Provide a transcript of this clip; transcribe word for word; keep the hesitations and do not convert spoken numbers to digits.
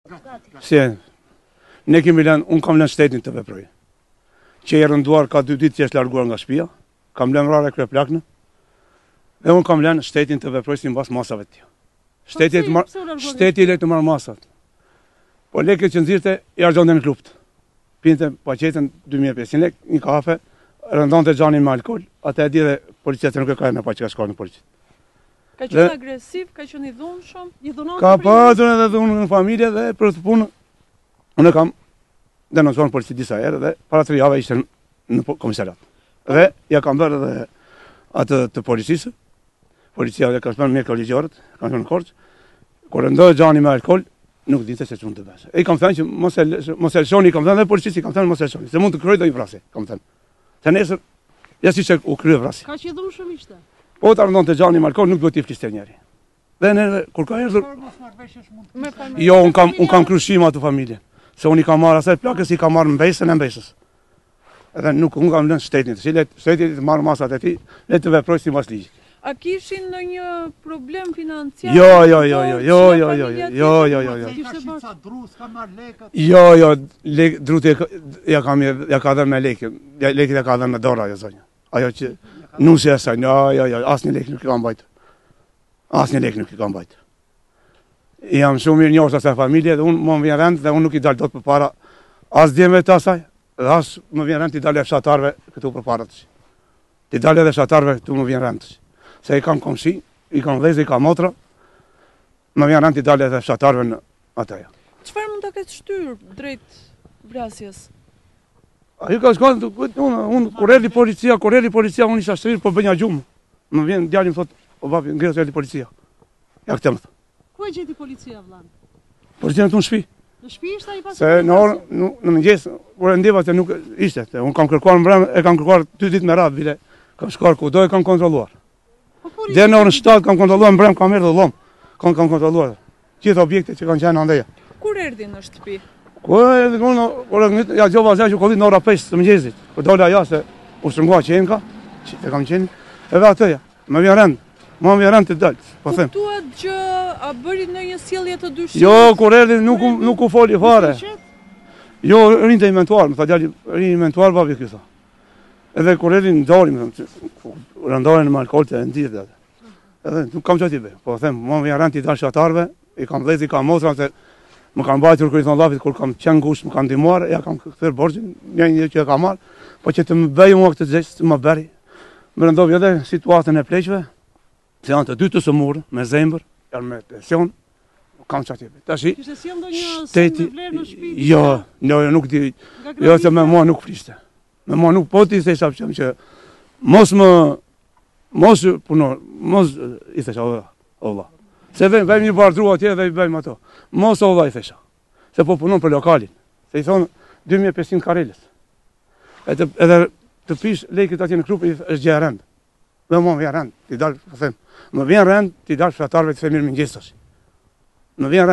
Si, ne kemi lënë, unë kam lënë shtetin të veproj. Që e rënduar ka dy ditë që është larguar nga shtëpia, kam lënë vrarë krye plaknë, dhe unë kam lënë shtetin të veproj si mbas masave të tija. Shteti të marr, shteti le të marr masat. Po lekët që nxirrte i harxhonte në klubt. Pinte paqetën dy mijë e pesëqind lekë, një kafe, rëndonte xhanin me alkool, atë e di dhe policia që nuk e ka në pa që ka shkuar në polici. Ka qenë agresiv, ka qenë i dhunshëm, i dhunon. Ka patur edhe dhunë në familje dhe për të punë. Unë kam denoncuar në polici disa herë dhe para tre javë ishte në komisariat. Dhe ja kam bërë edhe atë të policisë. Policia dhe ka shpërë me kolegjiorët, kanë shpërë në Korçë. Kur ndodhe xhani me alkool, nuk dinte se ç'mund të bësh. E kam thënë që mos e mos e lëshoni, kam thënë dhe policisë, kam thënë mos e lëshoni, se mund të kryej ndonjë vrasje, kam thënë. Se nesër ja siç u krye vrasja. Ka që i dhunshëm ishte. Po ta rëndonte xhani me alkool, nuk duhet t'i fliste njëri. Dhe ne kur ka erdhur jo, un kam un kam kryshim atë familjen. Se unë i kam marrë asaj plakës, i kam marrë mbesën e mbesës. Edhe nuk unë kam lënë shtetin, si le shteti të marrë masat e tij, le të veprojë sipas ligjit. A kishin ndonjë problem financiar? Jo, jo, jo, jo, jo, jo, jo, jo, jo, jo, jo, jo. Jo, jo, lek druti ja kam ja ka dhënë me lekë. Lekët ja ka dhënë në dorë ajo zonja. Ajo që nusi e saj, jo, jo, jo, asnjë lekë nuk i kam mbajtur. Asnjë lekë nuk i kam mbajtur. Jam shumë mirë njohur asaj familje dhe unë më vjen rend dhe unë nuk i dal dot përpara as djemve të asaj, dhe as më vjen rend të dalë fshatarëve këtu përpara të. Të dalë edhe fshatarëve këtu më vjen rend. Se i kam komshi, i kam vëllezër, i kam motra, më vjen rend të dalë edhe fshatarëve në atë. Çfarë mund ta ketë shtyr drejt vrasjes? Ai ka shkuar unë unë kur erdhi policia, kur erdhi policia unë isha shtrir po bënja gjumë. Më vjen djali më thotë, "O babi, ngrihet erdhi policia." Ja këtë më thotë. Ku e gjeti policia vëllan? Policia këtu në shtëpi. Në shtëpi ishte ai pas. Se në orën në mëngjes, kur e ndjeva se nuk ishte, se unë kam kërkuar mbrëm, e kam kërkuar dy ditë me radhë bile. Kam shkuar kudo e kam kontrolluar. Deri në orën shtatë kam kontrolluar mbrëm, kam erdhur dhom. Kam kam kontrolluar gjithë objektet që kanë qenë andaj. Kur erdhi në shtëpi? Ku erdhi unë, kur ja djova asaj që kolli në orën pesë të mëngjesit. Kur dola ja se u shtrëngua qenka, që kam qenë, edhe atë më vjen rend. Më vjen rend të dal, po them. Kuptuat që a bëri ndonjë sjellje të dyshimit? Jo, kur erdhi nuk nuk u foli fare. Jo, rinte inventuar, më tha djali, rin inventuar babi ky tha. Edhe kur erdhi ndori, më them, rëndoren me alkool të ndjet atë. Edhe nuk kam çfarë të bëj. Po them, më vjen rend të dal shatarëve, i kam vëllezër, i kam motra se më kanë mbajtur kur i thon llafit kur kam qenë ngushtë, më kanë ndihmuar, ja kam kthyer borxhin, një që e kam marr, po që të më bëj mua këtë gjest, më bëri. Më rëndoi edhe situatën e pleqve. Se janë të dy të sëmurë, me zemër, janë me pension, kam çfarë të bëj. Tashi, kishte sjell ndonjë shteti me vlerë në shtëpi? Jo, jo, nuk di. Jo, se me mua nuk fliste. Me mua nuk po ti thesha që mos më mos puno, mos i thesha olla, olla. Se vem, vem një bardru atje dhe i bëjmë ato. Mos olla i thesha. Se po punon për lokalin. Se i thonë dy mijë e pesëqind kareles. Edhe edhe të pish lekët atje në klub është gjë e rëndë. Dhe më vjen rend, t'i dalë, po them, më vjen rend t'i dalë fshatarëve të femir mëngjesash. Më vjen